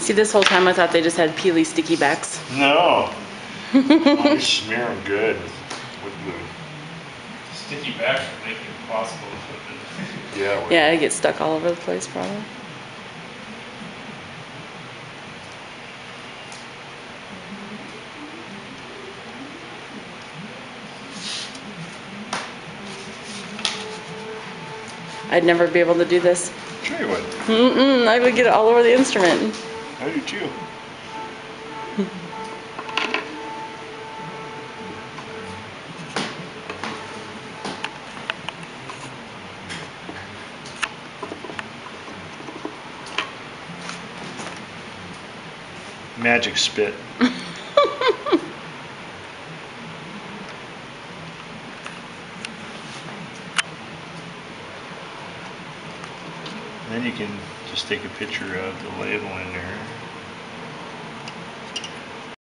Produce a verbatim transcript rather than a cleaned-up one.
See, this whole time I thought they just had peely sticky backs. No. I smear them good with glue. Sticky backs would make it impossible to put it. Yeah. Yeah, it gets stuck all over the place probably. I'd never be able to do this. Sure you would. Mm-mm, I would get it all over the instrument. I do too. Magic spit. Then you can just take a picture of the label in there.